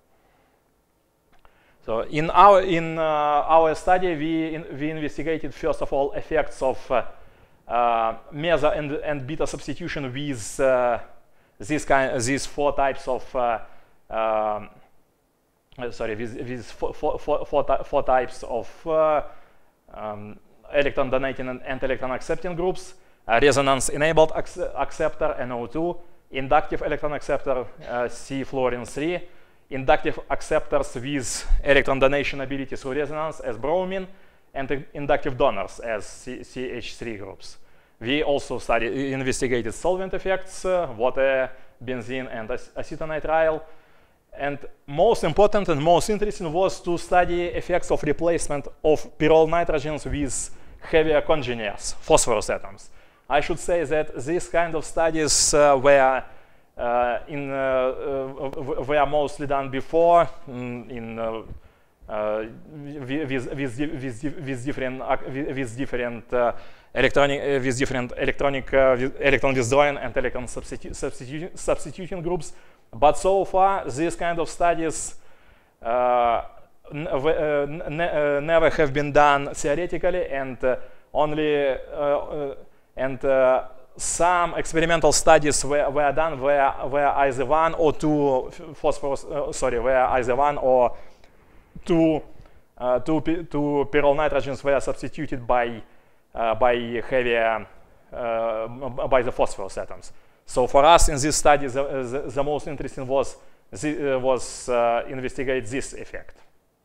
So in our in uh, our study, we in, we investigated first of all effects of uh, uh, meso and, and beta substitution with uh, this kind these four types of uh, um, sorry with, with four, four, four, four, four types of uh, um, electron donating and, and electron accepting groups. Uh, resonance-enabled acceptor, N O two, inductive electron acceptor, uh, C fluorine three, inductive acceptors with electron donation ability through resonance as bromine, and uh, inductive donors as C H three groups. We also studied, investigated solvent effects, uh, water, benzene, and acetonitrile. And most important and most interesting was to study effects of replacement of pyrrole nitrogens with heavier congeners, phosphorus atoms. I should say that these kind of studies uh, were uh, in uh, uh, were mostly done before in, in uh, uh, with, with, with, with different uh, with different uh, electronic uh, with different electronic uh, with electron withdrawing and electron substitu substitution substitution groups. But so far, these kind of studies uh, n uh, ne uh, never have been done theoretically, and uh, only uh, uh, and uh, some experimental studies were, were done where, where either one or two phosphorus, uh, sorry, where either one or two, uh, two, two pyrrole nitrogens were substituted by, uh, by heavier, uh, by the phosphorus atoms. So for us in this study, the, the, the most interesting was, the, uh, was uh, investigate this effect.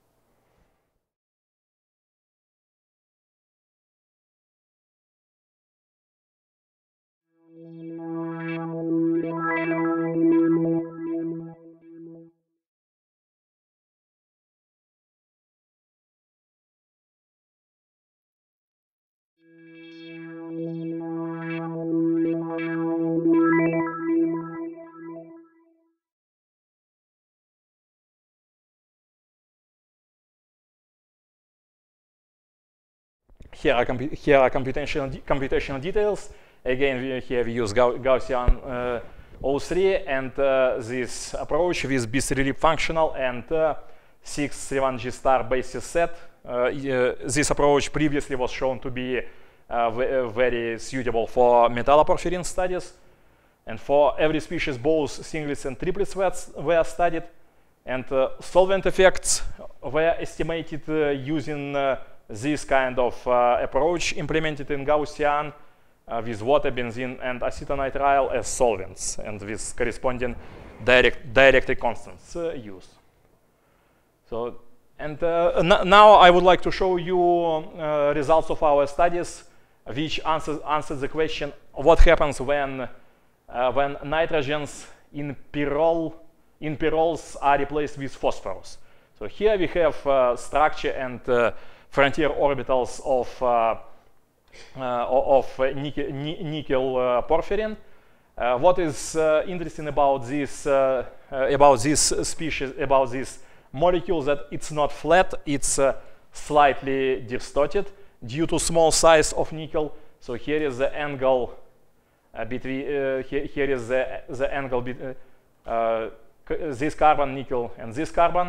Here are, compu here are computational, de computational details. Again, we, here we use Gau Gaussian uh, O three, and uh, this approach with B three leap functional and uh, six thirty-one G star basis set. Uh, uh, this approach previously was shown to be uh, very suitable for metalloporphyrin studies. And for every species, both singlets and triplets were, were studied. And uh, solvent effects were estimated uh, using uh, this kind of uh, approach implemented in Gaussian uh, with water, benzene, and acetonitrile as solvents, and with corresponding direct dielectric constants uh, used. So, and uh, now I would like to show you uh, results of our studies, which answers answer the question: what happens when uh, when nitrogens in pyrrole in pyrroles are replaced with phosphorus? So here we have uh, structure and uh, frontier orbitals of uh, uh, of uh, nickel, nickel uh, porphyrin. Uh, what is uh, interesting about this uh, uh, about this species, about this molecule, that it's not flat, it's uh, slightly distorted due to small size of nickel. So here is the angle uh, between uh, here, here is the the angle between uh, uh, this carbon, nickel, and this carbon.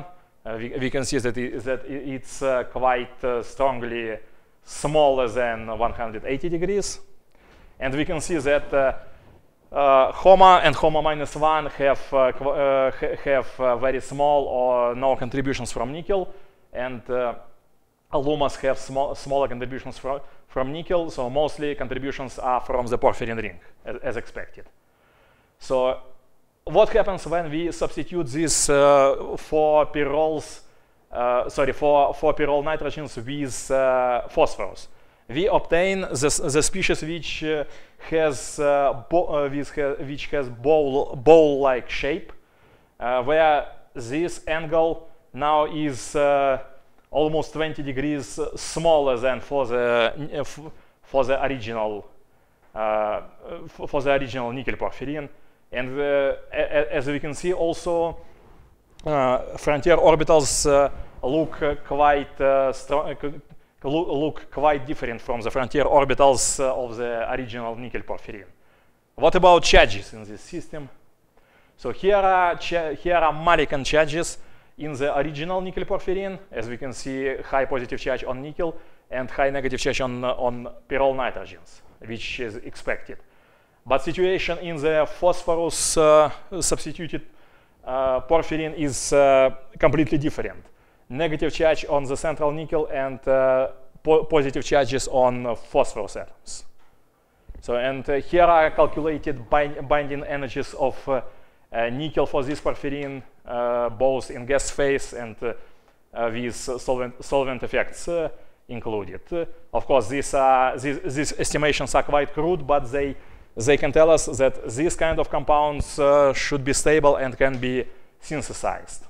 uh, we, we can see that, it, that it's uh, quite uh, strongly smaller than one hundred eighty degrees. And we can see that uh, uh, HOMA and HOMA minus one have, uh, uh, have uh, very small or no contributions from nickel, and uh, LUMAs have small, smaller contributions from, from nickel, so mostly contributions are from the porphyrin ring, as, as expected. So what happens when we substitute these uh, four pyrols, uh, sorry, four, four pyrrole nitrogens with uh, phosphorus? We obtain the, the species which uh, has uh, bo uh, which, ha which has bowl bowl-like shape, uh, where this angle now is uh, almost twenty degrees smaller than for the for the original uh, for the original nickel porphyrin. And uh, as we can see, also uh, frontier orbitals uh, look uh, quite uh, strong. look quite different from the frontier orbitals uh, of the original nickel porphyrin. What about charges in this system? So here are, here are Marikon charges in the original nickel porphyrin. As we can see, high positive charge on nickel and high negative charge on, uh, on pyrrole nitrogens, which is expected. But situation in the phosphorus uh, substituted uh, porphyrin is uh, completely different. Negative charge on the central nickel and uh, po positive charges on uh, phosphorus atoms. So, and uh, here are calculated bind binding energies of uh, uh, nickel for this porphyrin, uh, both in gas phase and uh, uh, with solvent, solvent effects uh, included. Uh, of course, these, are, these, these estimations are quite crude, but they, they can tell us that these kind of compounds uh, should be stable and can be synthesized.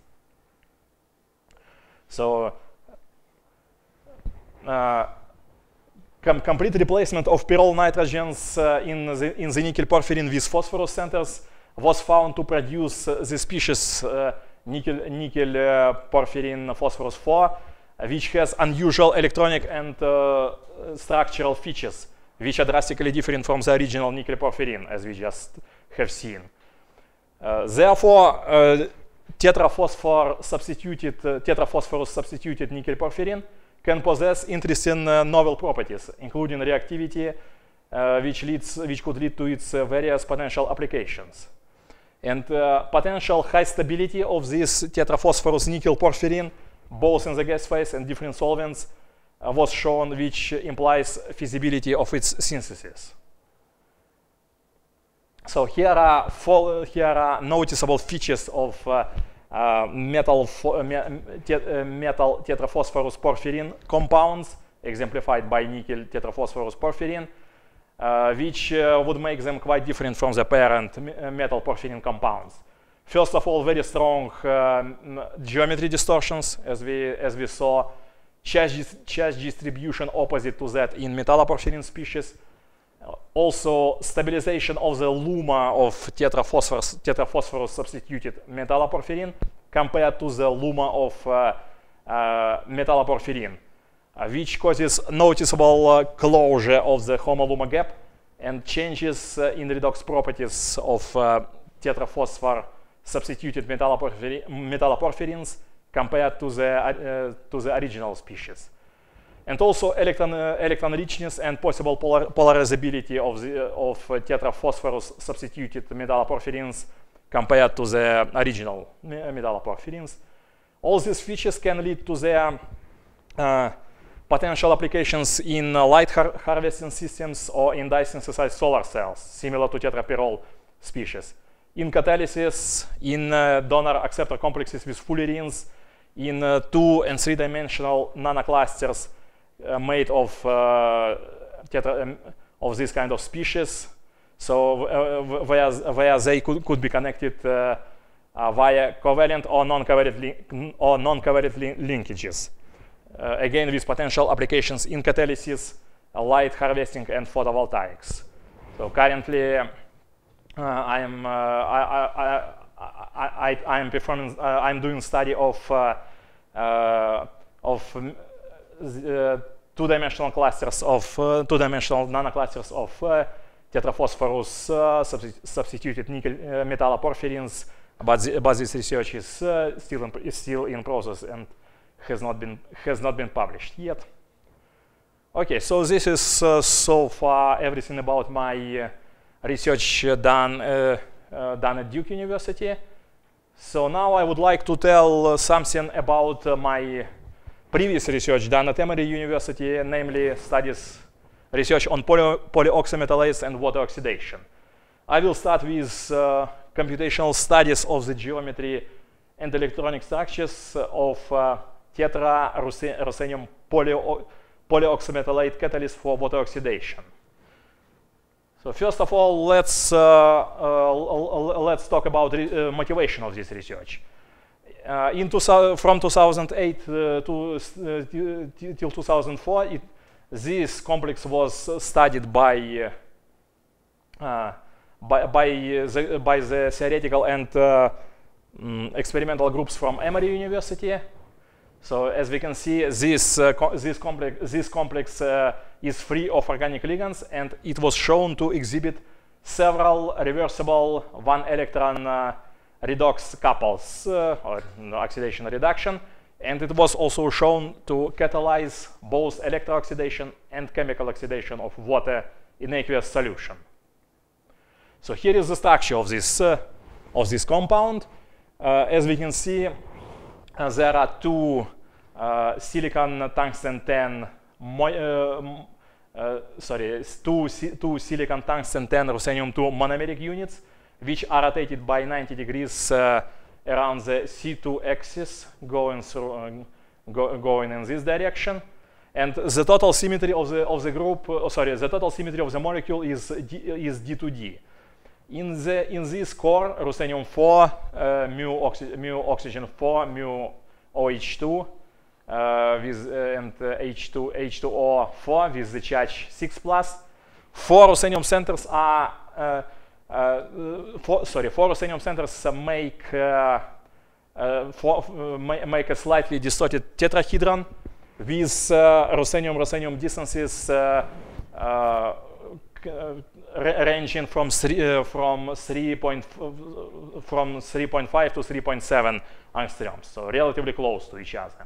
So, uh, com complete replacement of pyrrole nitrogens uh, in, the, in the nickel porphyrin with phosphorus centers was found to produce uh, the species uh, nickel, nickel uh, porphyrin phosphorus four, uh, which has unusual electronic and uh, structural features, which are drastically different from the original nickel porphyrin, as we just have seen. Uh, therefore, uh, tetraphosphor substituted, uh, tetraphosphorus substituted nickel porphyrin can possess interesting uh, novel properties, including reactivity, uh, which, leads, which could lead to its uh, various potential applications. And uh, potential high stability of this tetraphosphorus nickel porphyrin, both in the gas phase and different solvents, uh, was shown, which implies feasibility of its synthesis. So here are, full, here are noticeable features of uh, uh, metal, uh, me te uh, metal tetraphosphorus porphyrin compounds, exemplified by nickel tetraphosphorus porphyrin, uh, which uh, would make them quite different from the parent me metal porphyrin compounds. First of all, very strong uh, geometry distortions, as we, as we saw, charge, charge distribution opposite to that in metalloporphyrin species. Also, stabilization of the LUMA of tetraphosphorus, tetraphosphorus substituted metalloporphyrin compared to the LUMA of uh, uh, metalloporphyrin, uh, which causes noticeable uh, closure of the HOMA-LUMA gap and changes uh, in redox properties of uh, tetraphosphor substituted metalloporphyrin, metalloporphyrins compared to the, uh, to the original species. And also electron, uh, electron richness and possible polar polarizability of, the, uh, of uh, tetraphosphorus substituted metalloporphyrins compared to the original metalloporphyrins. All these features can lead to their uh, potential applications in uh, light har harvesting systems or in dye-synthesized solar cells, similar to tetrapyrrole species, in catalysis, in uh, donor-acceptor complexes with fullerenes, in uh, two and three-dimensional nanoclusters Uh, made of uh, tetra, um, of this kind of species, so uh, where, where they could, could be connected uh, uh, via covalent or non-covalent link or non-covalent link linkages. Uh, again, with potential applications in catalysis, uh, light harvesting, and photovoltaics. So currently, uh, I am uh, I, I, I, I, I am performing uh, I'm doing study of uh, uh, of um, Uh, two-dimensional clusters of uh, two-dimensional nanoclusters of uh, tetraphosphorus uh, substi substituted nickel uh, metalloporphyrins but, the, but this research is uh, still in, is still in process and has not been has not been published yet. Okay, so this is uh, so far everything about my uh, research uh, done uh, uh, done at Duke University. So now I would like to tell uh, something about uh, my previous research done at Emory University, namely studies research on poly polyoxymetalates and water oxidation. I will start with uh, computational studies of the geometry and electronic structures of uh, tetra ruthenium polyo polyoxymetalate catalyst for water oxidation. So first of all, let's uh, uh, let's talk about uh, motivation of this research. Uh, in two thousand, from two thousand eight uh, to uh, till two thousand four, it, this complex was studied by uh, by by the, by the theoretical and uh, um, experimental groups from Emory University. So as we can see, this uh, co this complex this complex uh, is free of organic ligands, and it was shown to exhibit several reversible one electron uh, redox couples uh, or no, oxidation reduction, and it was also shown to catalyze both electrooxidation and chemical oxidation of water in aqueous solution. So here is the structure of this uh, of this compound. Uh, as we can see, uh, there are two uh, silicon tungsten ten uh, uh, sorry two two silicon tungsten ten ruthenium two monomeric units, which are rotated by ninety degrees uh, around the C two axis, going through uh, go, going in this direction. And the total symmetry of the of the group, uh, sorry, the total symmetry of the molecule is D, is D two D. In the in this core, ruthenium four, uh, mu, oxy, mu oxygen four, mu OH two, uh, with uh, and uh, H two H two O four with the charge six plus. Four ruthenium centers are uh, uh, four, sorry, four ruthenium centers uh, make uh, uh, four, uh, ma make a slightly distorted tetrahedron with uh, ruthenium ruthenium distances uh, uh, ranging from three uh, from three point from three point five to three point seven angstroms, so relatively close to each other.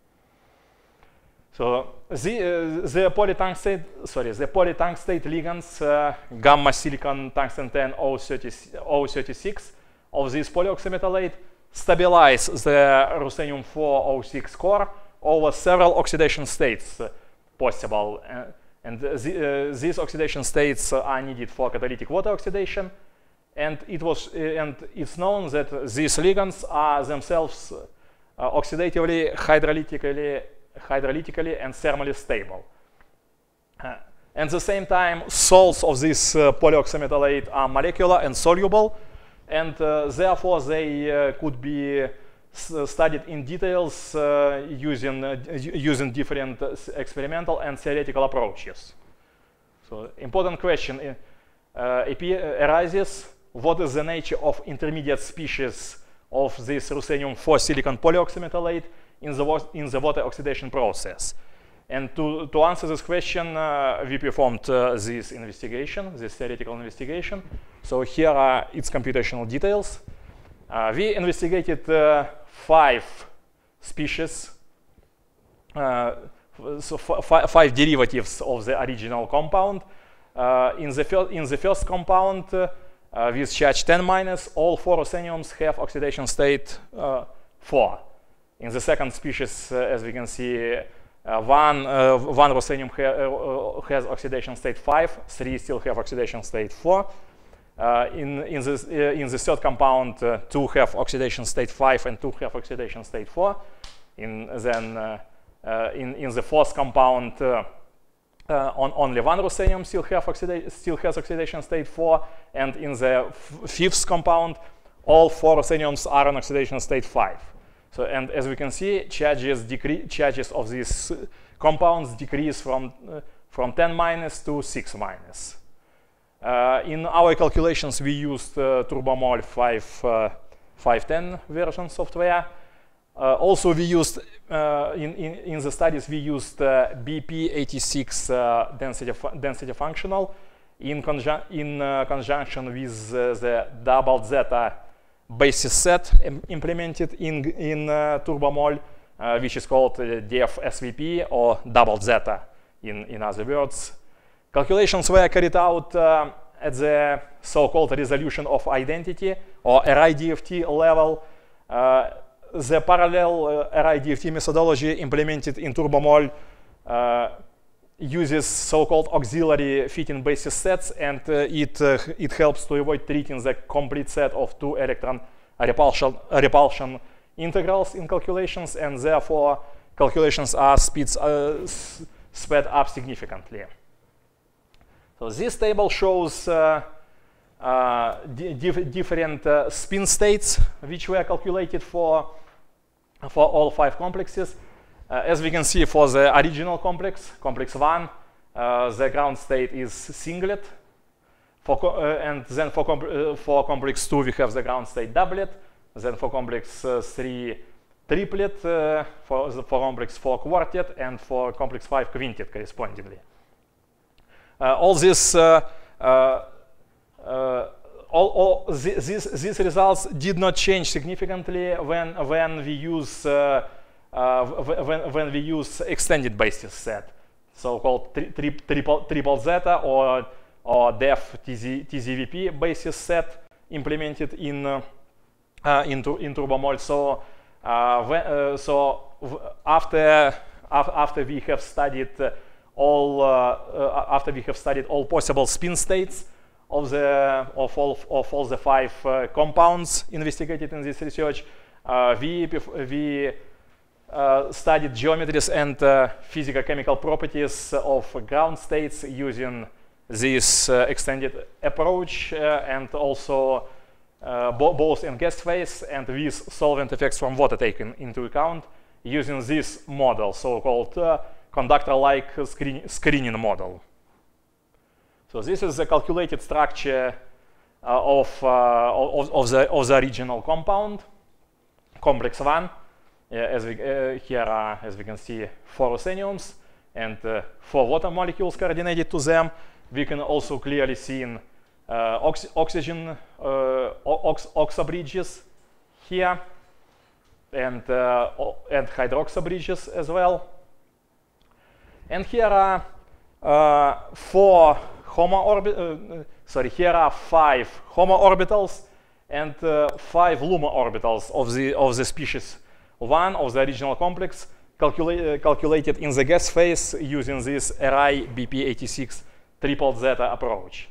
So the uh, the polytungstate sorry the polytungstate ligands uh, gamma silicon tungsten ten O thirty-six of this polyoxymetalate stabilize the ruthenium four O six core over several oxidation states uh, possible. Uh, And the, uh, these oxidation states uh, are needed for catalytic water oxidation, and it was uh, and it's known that these ligands are themselves uh, oxidatively, hydrolytically, hydrolytically, and thermally stable. Uh, at the same time, salts of this uh, polyoxymetalate are molecular and soluble, and uh, therefore they uh, could be studied in details uh, using uh, using different uh, experimental and theoretical approaches. So important question uh, arises: what is the nature of intermediate species of this ruthenium four silicon polyoxymetalate in the in the water oxidation process? And to to answer this question, uh, we performed uh, this investigation, this theoretical investigation. So here are its computational details. Uh, we investigated uh, five species, uh, so five derivatives of the original compound. Uh, in the in the first compound, uh, uh, with charge ten minus, all four rutheniums have oxidation state uh, four. In the second species, uh, as we can see, uh, one uh, one ruthenium ha uh, has oxidation state five, three still have oxidation state four. Uh, in, in, this, uh, in the third compound, uh, two have oxidation state five and two have oxidation state four. In, then uh, uh, in, in the fourth compound, uh, uh, on only one ruthenium still, have oxida still has oxidation state four. And in the f fifth compound, all four rutheniums are on oxidation state five. So, and as we can see, charges, charges of these compounds decrease from, uh, from ten minus to six minus. Uh, in our calculations, we used uh, Turbomol five ten version software. Uh, also, we used uh, in, in in the studies we used uh, B P eighty-six uh, density fu density functional in conjun in uh, conjunction with uh, the double zeta basis set im implemented in, in uh, TurboMol, uh, which is called uh, def S V P or double zeta in, in other words. Calculations were carried out uh, at the so-called resolution of identity or R I D F T level. Uh, the parallel uh, R I D F T methodology implemented in TurboMol uh, uses so-called auxiliary fitting basis sets, and uh, it, uh, it helps to avoid treating the complete set of two electron repulsion, repulsion integrals in calculations, and therefore calculations are speeds, uh, sped up significantly. So this table shows uh, uh, dif different uh, spin states which were calculated for, for all five complexes. Uh, as we can see, for the original complex, complex one, uh, the ground state is singlet. For co uh, and then for, com uh, for complex two, we have the ground state doublet. Then for complex uh, three, triplet. Uh, for, the, for complex four, quartet. And for complex five, quintet correspondingly. Uh, all this, uh, uh, uh, all, all th this, these results did not change significantly when when we use uh, uh, when when we use extended basis set, so-called tri tri triple triple zeta or or def T Z V P basis set implemented in uh, uh, into in TurboMol. So uh, when, uh, so after after we have studied uh, all uh, uh, after we have studied all possible spin states of the of all of all the five uh, compounds investigated in this research, uh, we we uh, studied geometries and uh, physicochemical properties of ground states using this uh, extended approach, uh, and also uh, bo both in gas phase and with solvent effects from water taken into account using this model, so-called uh, conductor-like screen screening model. So this is the calculated structure uh, of, uh, of, of, the, of the original compound, complex one. Uh, as we, uh, here are, as we can see, four rutheniums and uh, four water molecules coordinated to them. We can also clearly see in, uh, ox oxygen uh, ox oxo bridges here, and, uh, and hydroxo bridges as well. And here are uh, four HOMO orbitals, uh, sorry, here are five HOMO orbitals and uh, five LUMO orbitals of the, of the species one of the original complex, calcula uh, calculated in the gas phase using this R I B P eighty-six triple zeta approach.